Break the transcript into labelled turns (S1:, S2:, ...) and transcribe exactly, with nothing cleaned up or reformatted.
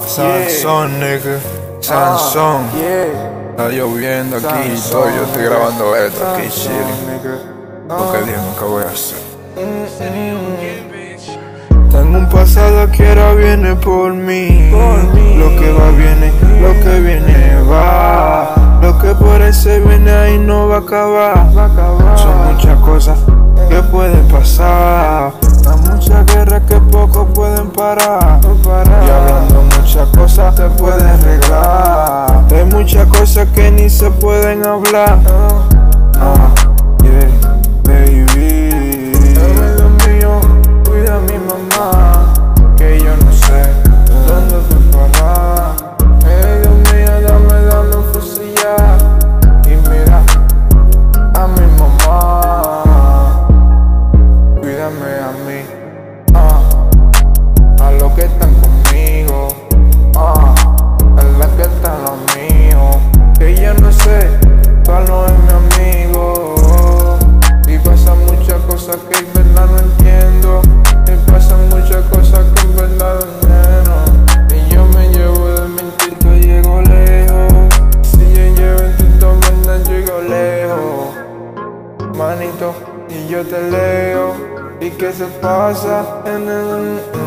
S1: Sansón, nigga, Sansón. Está lloviendo aquí y todo, yo estoy grabando esto aquí, chilling. Porque dije, nunca voy a hacer. Tengo un pasado que ahora viene por mí. Lo que va viene, lo que viene va. Lo que por ahí se viene ahí no va a acabar. Son muchas cosas que pueden pasar. Hay muchas guerras que pocos pueden parar. Y hablando muchas cosas se pueden arreglar. Hay muchas cosas que ni se pueden hablar. Ah, yeah, baby. Dios mío, cuida a mi mamá, que yo no sé dónde fue parar. Hey, Dios mío, dame, dame un fusillar. Y mira a mi mamá, cuídame a mí, ah, a los que están conmigo, ah, a las que están los míos, que yo no sé cuál no es mi amigo. Y pasan muchas cosas que en verdad no entiendo. Y pasan muchas cosas que en verdad no entiendo. Y yo me llevo de mi instinto, llego lejos. Si yo llevo instinto, en verdad llego lejos. Manito, y yo te leo. ¿Y qué se pasa en el